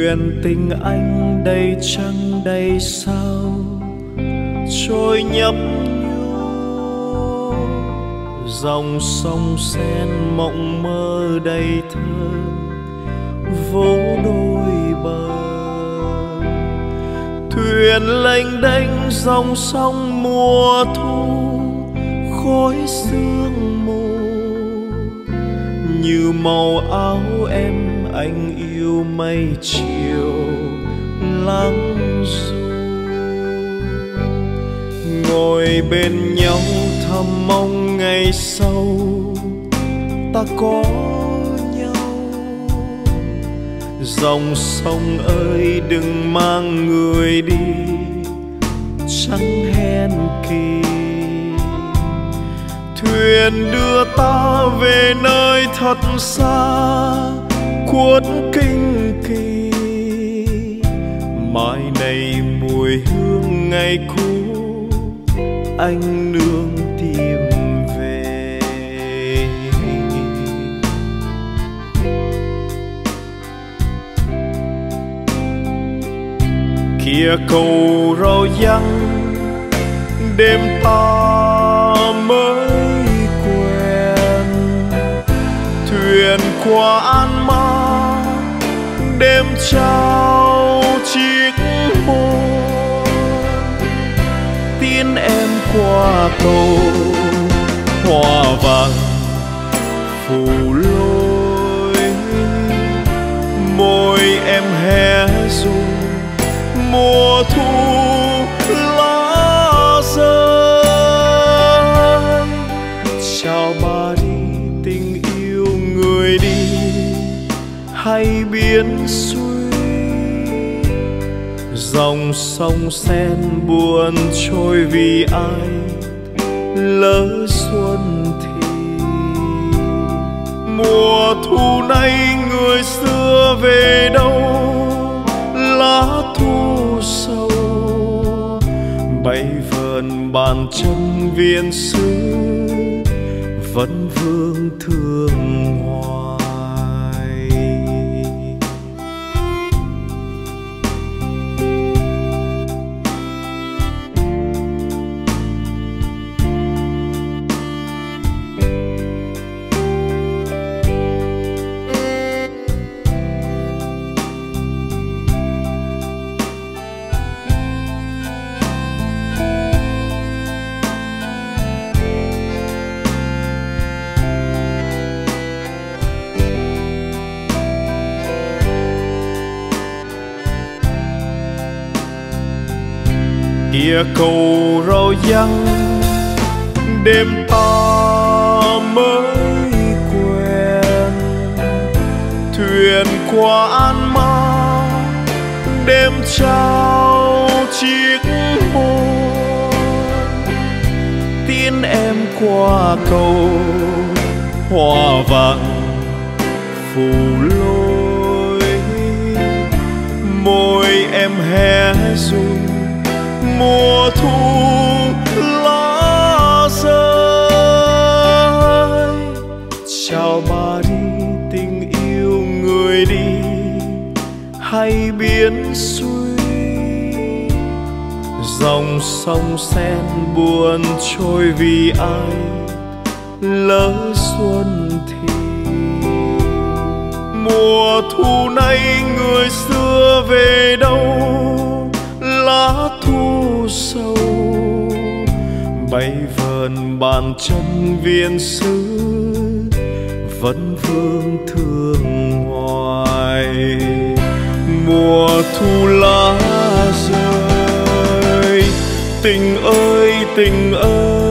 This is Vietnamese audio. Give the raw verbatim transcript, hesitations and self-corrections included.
thuyền tình anh đầy trăng đầy sao trôi nhấp nhô, dòng sông sen mộng mơ đầy thơ vỗ đôi bờ. Thuyền lênh đênh dòng sông mùa thu, khói sương mù như màu áo em anh yêu mây chiều lắng ru. Ngồi bên nhau thầm mong ngày sau ta có nhau. Dòng sông ơi đừng mang người đi chẳng hẹn kỳ. Thuyền đưa ta về nơi thật xa khuất kinh kỳ. Mai này mùi hương ngày cũ anh nương tìm về. Kia cầu rau vắng đêm ta mới quen. Thuyền qua An Ma đêm trao chiếc hôn. Tiến em qua cầu hoa vàng phủ lối. Môi em hé ru mùa thu lá rơi. Chào bà đi tình yêu người đi hay biến suy. Dòng sông sen buồn trôi vì ai lỡ xuân thì. Mùa thu nay người xưa về đâu, lá thu sâu bay vờn bàn chân viên sứ vẫn vương thương hoài. Kia cầu rau vắng đêm ta mới quen. Thuyền qua An Ma đêm trao chiếc hôn. Tiến em qua cầu hoa vàng phủ lối. Môi em hé ru mùa thu lá rơi. Chào bà đi tình yêu người đi hay biến suy. Dòng sông sen buồn trôi vì ai lỡ xuân thì. Mùa thu nay người xưa về đâu, lá thu sâu bay vờn bàn chân viên sứ vẫn vương thương hoài. Mùa thu lá rơi tình ơi tình ơi